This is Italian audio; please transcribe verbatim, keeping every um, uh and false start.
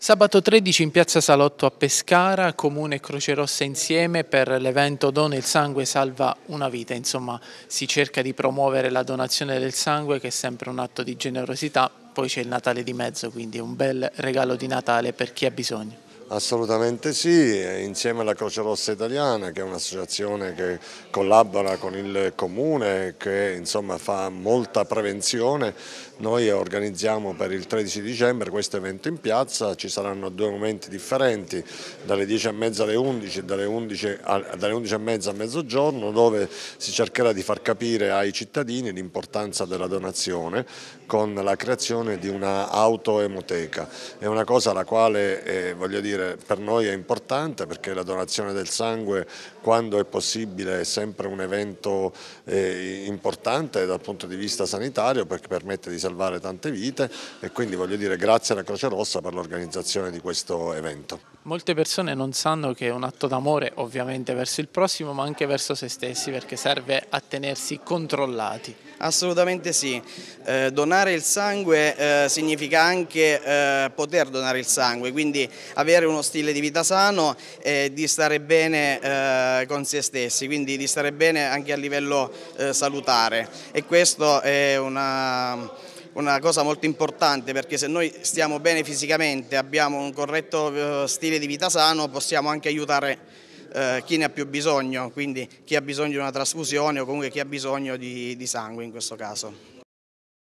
Sabato tredici in piazza Salotto a Pescara, Comune e Croce Rossa insieme per l'evento Dona il sangue salva una vita. Insomma, si cerca di promuovere la donazione del sangue, che è sempre un atto di generosità. Poi c'è il Natale di mezzo, quindi è un bel regalo di Natale per chi ha bisogno. Assolutamente sì, insieme alla Croce Rossa Italiana, che è un'associazione che collabora con il Comune, che insomma fa molta prevenzione, noi organizziamo per il tredici dicembre questo evento in piazza. Ci saranno due momenti differenti, dalle dieci e mezza alle undici e dalle undici, a, dalle undici e mezza a mezzogiorno, dove si cercherà di far capire ai cittadini l'importanza della donazione con la creazione di una autoemoteca. È una cosa alla quale eh, voglio dire, per noi è importante, perché la donazione del sangue, quando è possibile, è sempre un evento eh, importante dal punto di vista sanitario, perché permette di salvare tante vite, e quindi voglio dire grazie alla Croce Rossa per l'organizzazione di questo evento. Molte persone non sanno che è un atto d'amore, ovviamente, verso il prossimo, ma anche verso se stessi, perché serve a tenersi controllati. Assolutamente sì, eh, donare il sangue eh, significa anche eh, poter donare il sangue, quindi avere uno stile di vita sano e di stare bene eh, con se stessi, quindi di stare bene anche a livello eh, salutare, e questo è una... Una cosa molto importante, perché se noi stiamo bene fisicamente, abbiamo un corretto eh, stile di vita sano, possiamo anche aiutare eh, chi ne ha più bisogno, quindi chi ha bisogno di una trasfusione o comunque chi ha bisogno di, di sangue in questo caso.